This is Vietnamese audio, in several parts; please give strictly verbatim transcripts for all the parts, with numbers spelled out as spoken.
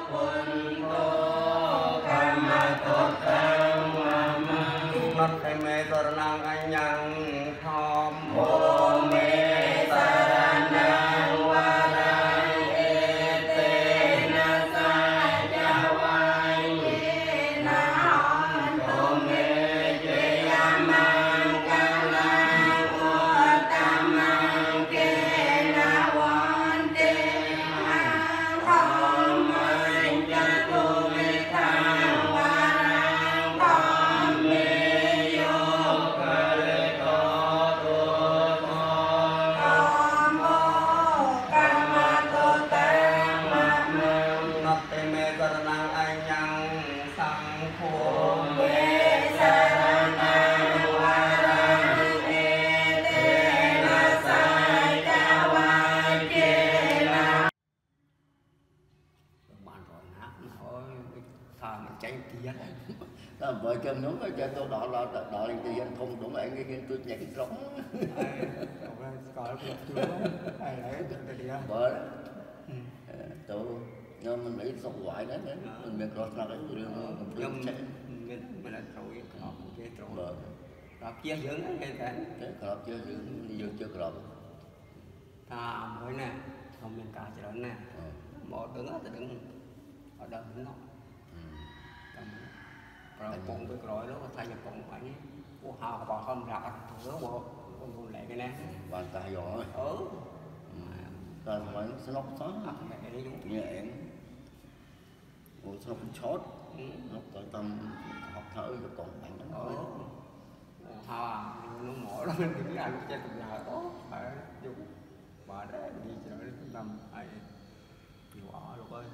vợ chồng nó cho tôi đọ đọ đọ lên thì anh không đúng anh cái tôi nhảy sống coi chưa ai đấy vợ đó tôi nhưng mình nghĩ sống hoài đấy mình biết rồi sao đấy mình mình mình là rồi cọp cái rồi cọp chia dưỡng cái cái đấy cọp chia dưỡng dưỡng chưa cọp ta mới nè không mình cả cho nè một đứng ở đứng ở đâu đứng đó rồi cùng với rồi đó thay cho cùng phải của họ còn không ra nữa bộ con lẹ cái nè bàn tay rồi ừ rồi phải nó nóc sáng mẹ đi đúng nhẹ em một số chót nó có tâm học thở cho còn bạn nó ha nó mỏi đó mình đứng ra lúc chơi cùng nhà đó phải đúng và để đi chơi năm ai nhiều ở rồi ơi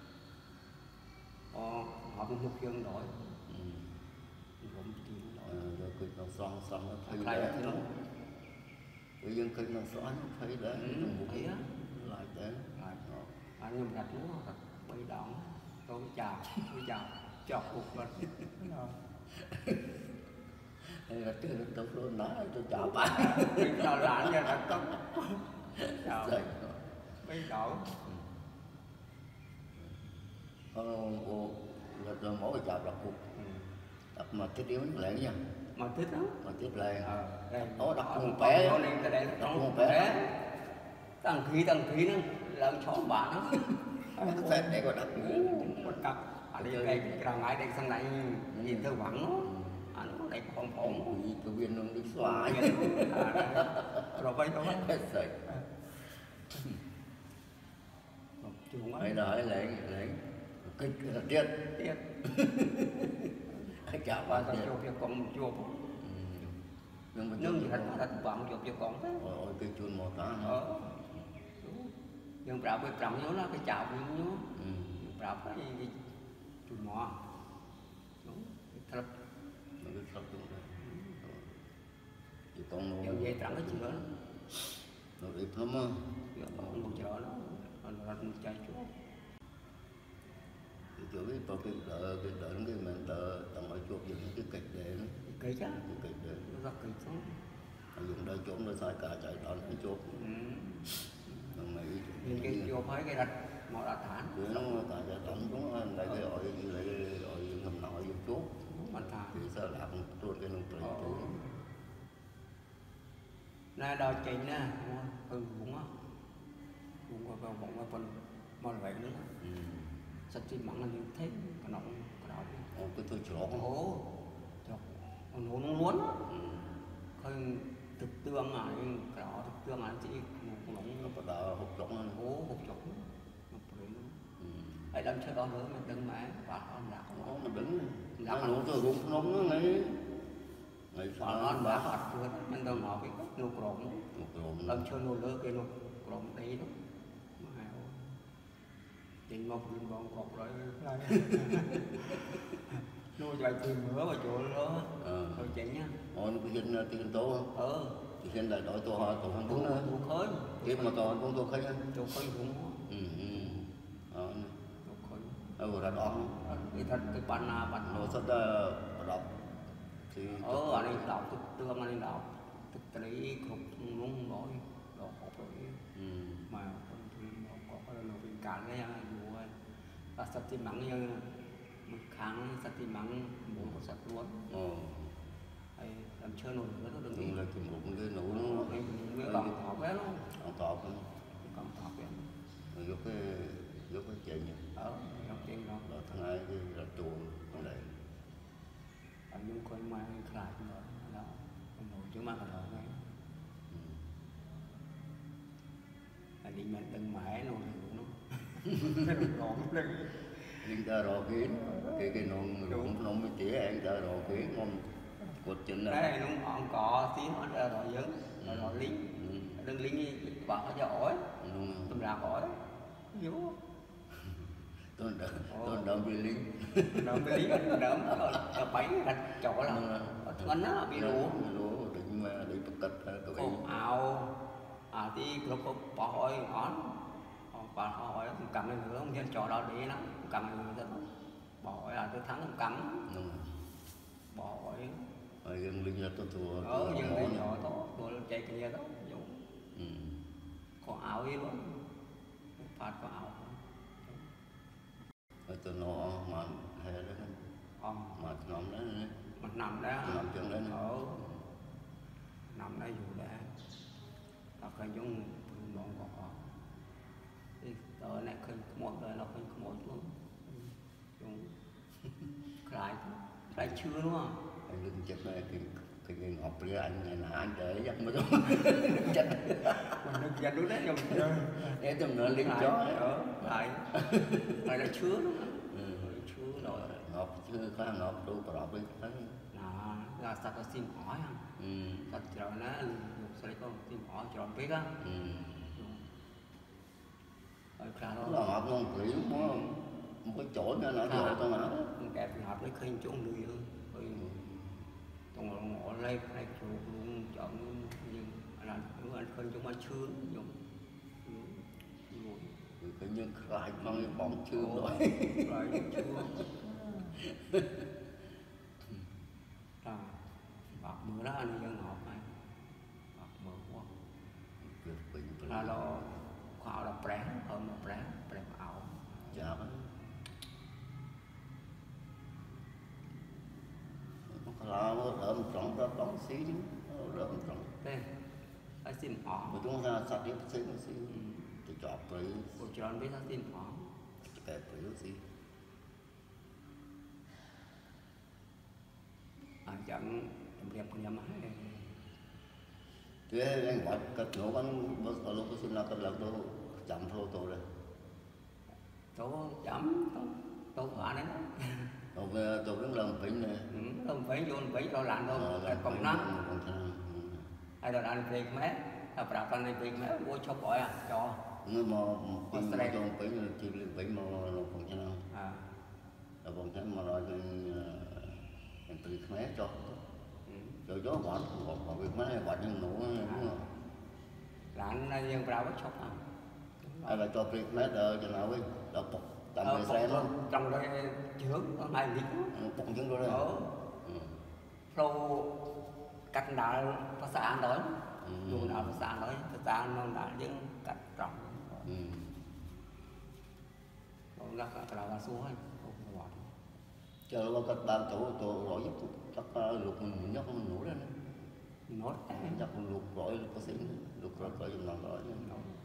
họ cũng một dân đội cũng tiền rồi cứ nó xoắn xoắn nó thấy đấy bây giờ cứ nó xoắn nó thấy đấy nó thấy á lại đấy anh nhưng đặt nó thật bay động tôi chào tôi chào chọc cuộc mình hay là cái nó tôi luôn nói tôi chào bạn mình chào lại nha thật tốt chào bay động ô rồi mỗi cái chào là cuộc đập mà cái tiếng lệ nha mà thích đó mà tiếp lệ đây nó đập con bé nó lên cái đây nó con bé tăng khí tăng khí nó làm cho bạn nó sẽ để vào đập một cặp ở đây đây cái ngay đây sang này nhìn thư vắng nó anh nó đây còn phỏng gì cái viên nó đi xóa rồi bây giờ hết rồi hay là hay lệ lệ cái là tiết tiết cái chả ba bao giờ cho việc con chùa nhưng mà nhưng thật thật bạn chụp cho con thế ôi cái chuồn một tá ờ nhưng bảo với trọng nhớ nó cái chào với nhớ bảo cái gì chuồn mò đúng thật nó cái thật đúng rồi thì con nó kiểu vậy trọng cái chuyện đó nó ít lắm á nó chờ nó nó là chơi chúa thì chỗ cái có cái đỡ cái đỡ cái mình đỡ tầm ở chuột dùng cái kịch để nó cây chứ cái kịch để nó rất cây chứ dùng đây chỗ nó sai cả chạy đòn cái chuột nó mấy những cái vô phải cái đặt một là thản cứ nó cả chạy đòn chúng lại cái gọi như lại gọi ngầm nội dùng chuột mình thả thì sao làm tuột cái nông trời chuột này đòi chỉnh nè ừ cũng á cũng có vào bóng vào phần mòn vậy nữa sạch chỉ mặn là như thế cái nọng cái đó ô cái tôi chọc ố chọc nó nó muốn khơi thực tương à nhưng cái đó thực tương là chỉ một nọng nó bắt đầu hụt chọc nó ố hụt chọc hãy làm cho đó nữa mình đừng mãi và con đã không mình đứng nó nó tôi cũng nóng nó ngay ngày và nó đã hoạt luôn mình đâu nói cái nụ cồn làm cho nụ lơ cái nụ cồn đấy đó trên một viên bóng cột rồi nuôi vài tiền nữa vào chỗ đó rồi chỉnh nhá ôi nó cái dân tiền tố không ờ thì dân lại đổi tổ họ tổ không đúng nữa tổ khơi tiếp mà tổ không tổ khơi á tổ khơi cũng ừ ừ ờ tổ khơi ờ ra đó cái thật cái bản nào bản nó rất là đọc thì ờ anh ấy đọc thực tương anh ấy đọc thực tế không đúng nói đó học rồi mà con thì nó có cái là viên cản đấy dù và sạch thì mặn như một kháng sạch thì mặn muốn có sạch luôn Ồ. Hay làm chơi nổi nữa đừng Nhưng nghĩ là chim bụng cái nụ nó cái cái còn thọ bé luôn còn tọt luôn. còn thọ bé Rồi giúp cái giúp cái chuyện nhỉ. ở trong tiếng đó Rồi thằng ai cái là chuồng con này. ở những con mai khai nữa đó con nổi chứ mà còn nổi ngay là đi mình đừng mãi luôn nó còn đừng Nhưng ta rò kiến cái cái nón cũng nón mới tỉa anh ta rò kiến ngon cột chân này. đây nó còn có tí nó ra rồi dấn rồi rồi lính đừng lính bỏ cho ổi tụi ra ổi hiểu Tôi đỡ tôi đỡ bị lính. đỡ bị lính đỡ đỡ bấy đặt chỗ là anh á bị lúa lúa định mà đi tập kịch tụi cô áo à thì lúc có bỏ hỏi ngón bỏ hỏi cầm lên nữa không dân trò đó đi lắm cầm lên nữa bỏ hỏi là tôi thắng không cầm bỏ hỏi rồi dân lính là tôi thua ở dân lính nhỏ tốt tôi chạy kia đó ừ. có áo ấy luôn phạt có áo rồi tôi nó mà hè đó không mà nằm đó mình nằm đó nằm chân đấy ở nằm đó dù đã nó khơi giống bọn họ thì tới này khơi một đời nó khơi một luôn dùng lại lại chưa đúng không anh lưng chết này thì thì người ngọc với anh này là anh để dắt mới đúng chết mình đừng dành đúng đấy dùng chơi để tầm nữa liên chó ở lại lại là chứa đúng không chứa rồi ngọc chưa có ngọc đâu có đọc đi thấy là là sao có xin hỏi không ừ. thật rồi nó dùng sao có xin hỏi cho biết á ừ. rồi ra đó là ngọc non quỷ đúng không một cái chỗ nữa nó chỗ tao nào đẹp thì hợp lấy khơi chỗ nuôi hơn rồi còn ngồi ngồi lấy lấy chuột luôn chọn nhưng là nếu anh khơi chúng anh chưa dùng cái nhân khai mang cái bóng chưa rồi rồi chưa à bạc mưa đó anh dân ngọt này bạc mưa quá là lo khoa là brand hơn là brand brand ảo dạ là nó đỡ một trọng đó bóng xí chứ đỡ một trọng đây anh xin họ mà chúng ta sạch đi xí một xí thì chọt rồi bộ tròn biết anh xin họ kẹp rồi xí anh chẳng đẹp con nhà máy thế anh gọi cất nổ anh bớt lúc có xin là cất lần tôi chậm thôi tôi rồi tố chấm tố quả đấy rồi về tôi đứng làm phỉnh này không phải vô phải lo làm đâu cái công nó ai đó ăn việc mấy là phải ăn việc mấy mua cho bỏi à cho nhưng mà tiền mà tôi phỉnh là chỉ là phỉnh mà nó còn cho nào à là còn cho mà nói thì anh tự khné cho rồi gió quạt quạt quạt việc mấy quạt nhưng nổ đúng không là anh dân vào bắt chọc à ai là cho việc mấy đỡ cho nào ấy đỡ phục tạm về xe nó trong đây chướng con này lính phục chứng rồi đấy ở flow cắt đá phát sáng đó dù nào phát sáng đó phát sáng nó đã những cắt trọng nó ra cái là xuống hay chờ nó cắt ban chỗ tôi gọi giúp cắt lục mình nhóc mình nổ lên nốt chắc lục gọi có xính lục rồi có dùng nào đó